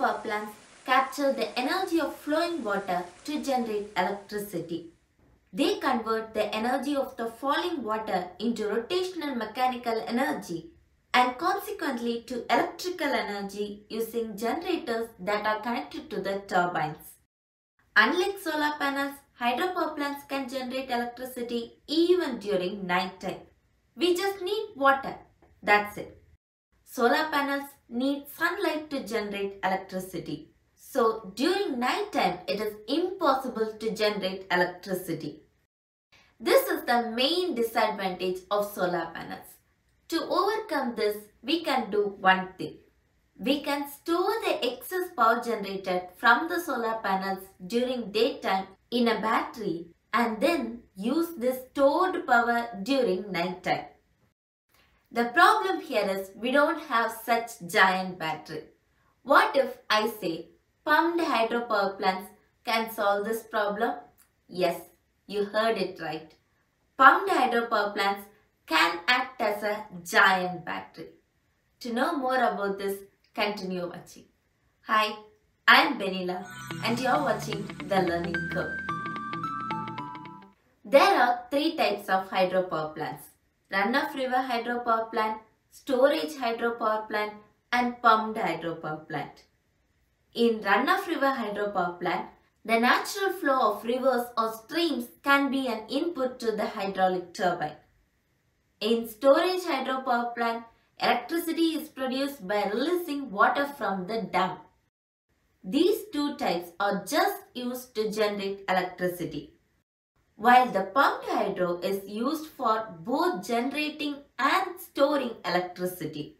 hydropower plants capture the energy of flowing water to generate electricity. They convert the energy of the falling water into rotational mechanical energy and consequently to electrical energy using generators that are connected to the turbines. Unlike solar panels, hydropower plants can generate electricity even during night time. We just need water. That's it. Solar panels need sunlight to generate electricity. So during night time, it is impossible to generate electricity. This is the main disadvantage of solar panels. To overcome this, we can do one thing. We can store the excess power generated from the solar panels during daytime in a battery and then use this stored power during night time. The problem here is we don't have such giant battery. What if I say pumped hydropower plants can solve this problem? Yes, you heard it right. Pumped hydropower plants can act as a giant battery. To know more about this, continue watching. Hi, I am Benila and you are watching The Learning Curve. There are three types of hydropower plants: run-of-river hydropower plant, storage hydropower plant and pumped hydropower plant. In run-of-river hydropower plant, the natural flow of rivers or streams can be an input to the hydraulic turbine. In storage hydropower plant, electricity is produced by releasing water from the dam. These two types are just used to generate electricity, while the pumped hydro is used for both generating and storing electricity.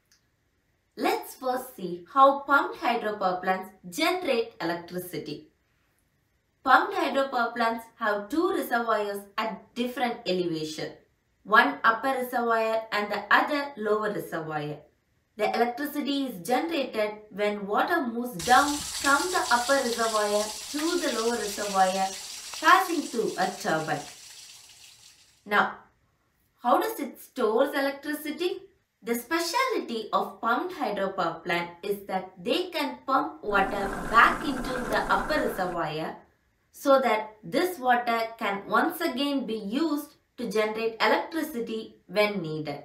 Let's first see how pumped hydropower plants generate electricity. Pumped hydropower plants have two reservoirs at different elevation, one upper reservoir and the other lower reservoir. The electricity is generated when water moves down from the upper reservoir to the lower reservoir, passing through a turbine. Now, how does it store electricity? The speciality of pumped hydropower plant is that they can pump water back into the upper reservoir so that this water can once again be used to generate electricity when needed.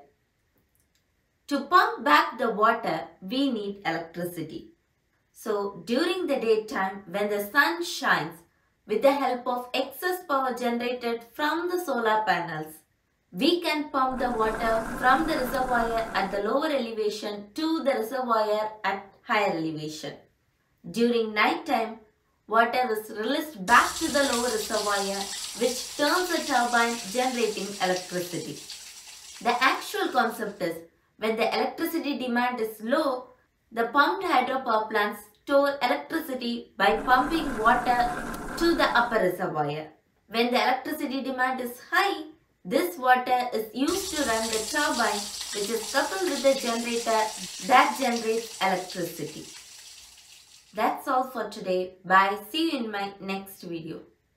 To pump back the water, we need electricity. So during the daytime, when the sun shines, with the help of excess power generated from the solar panels, we can pump the water from the reservoir at the lower elevation to the reservoir at higher elevation. During night time, water is released back to the lower reservoir, which turns the turbine generating electricity. The actual concept is, when the electricity demand is low, the pumped hydropower plants store electricity by pumping water to the upper reservoir. When the electricity demand is high, this water is used to run the turbine, which is coupled with the generator that generates electricity. That's all for today. Bye. See you in my next video.